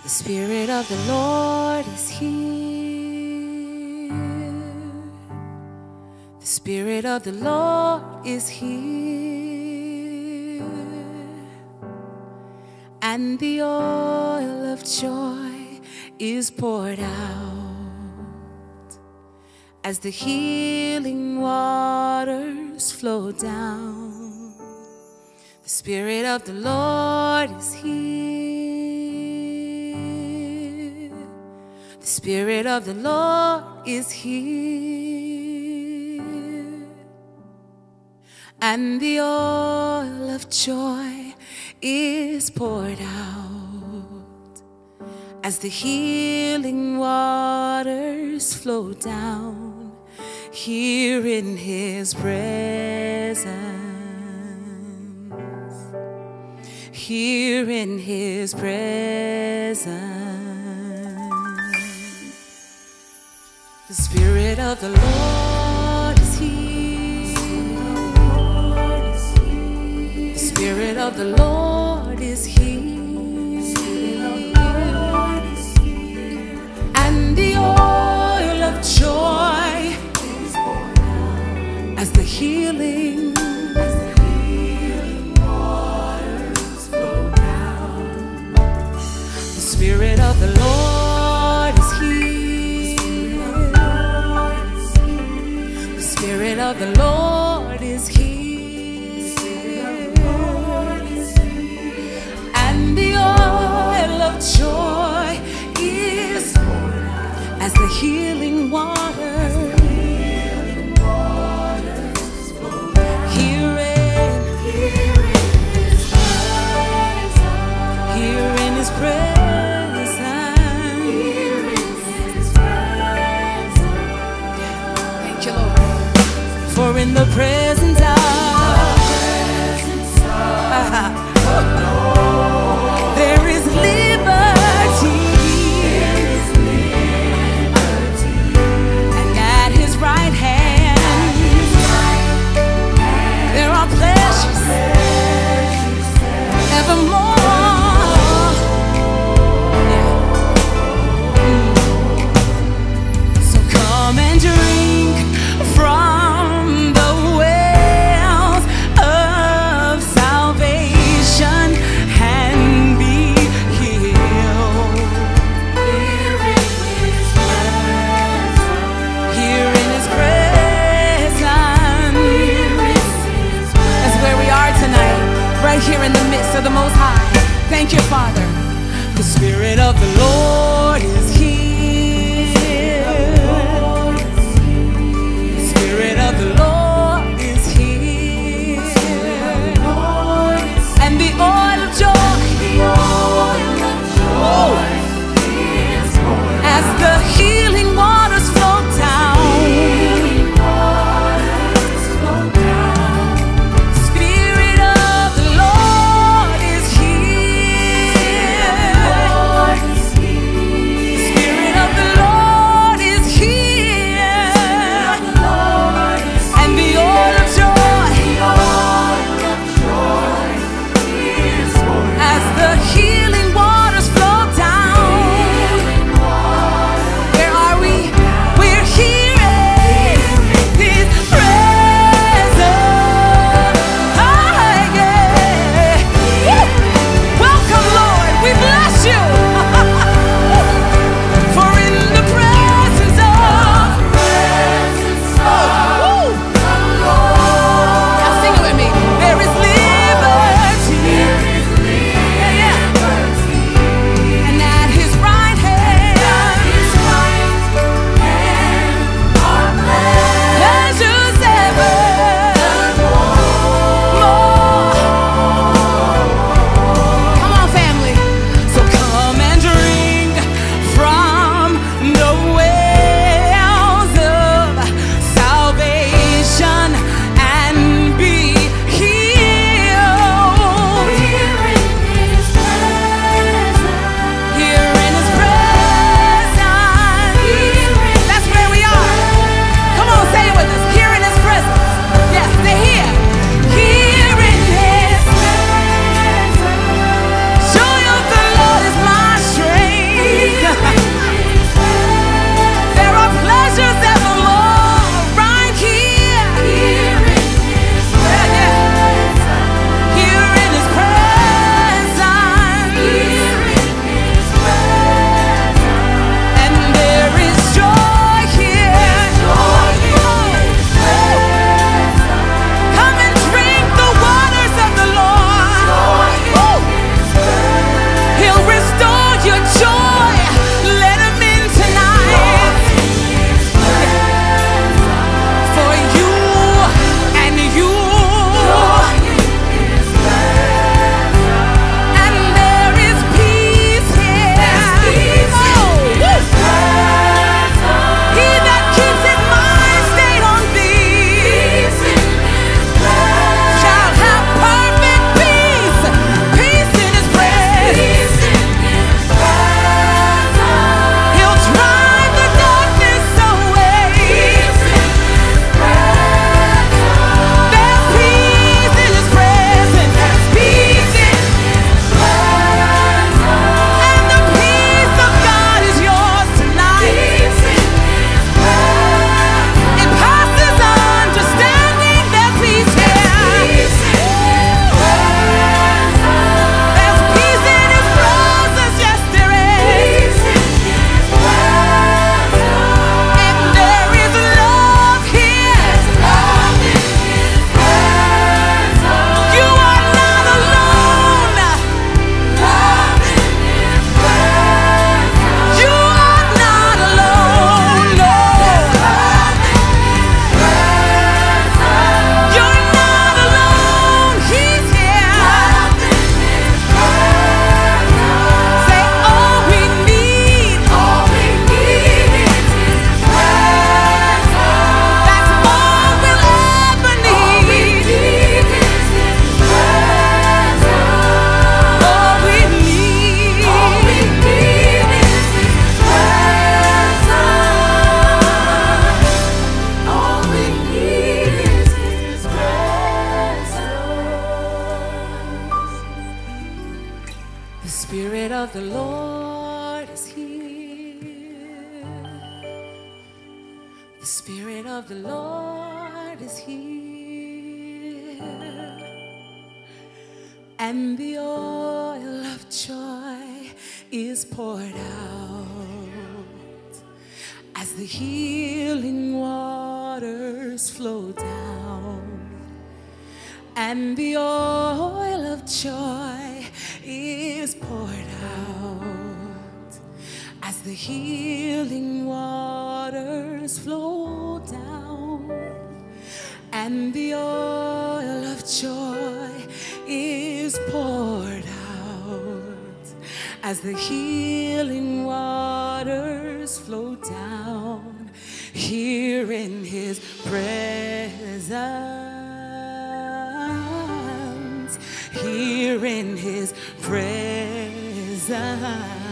The Spirit of the Lord is here. The Spirit of the Lord is here. And the oil of joy is poured out as the healing waters flow down. The Spirit of the Lord is here. The Spirit of the Lord is here. And the oil of joy is poured out as the healing waters flow down here in His presence. Here in His presence. The Spirit of the Lord is here. The Spirit of the Lord is here. And the oil of joy as the healing waters flow down. The Spirit of the Lord is here. The Spirit of the Lord is here. And the oil of joy is as the healing waters. For in the presence of there is liberty, and at His right hand there are pleasures evermore. So come and drink from the wells of salvation and be healed. Here in His presence. That's where we are tonight, right here in the midst of the Most High. Thank you, Father. The Spirit of the Lord is here. The Spirit of the Lord is here. And the oil of joy, as the healing waters flow down. Spirit of the Lord is here. Spirit of the Lord is here, and the oil of joy is poured out as the healing waters flow down, and the oil of joy is poured out as the healing waters flow down, and the oil of joy is poured out as the healing waters flow down. Here in his presence, here in his presence,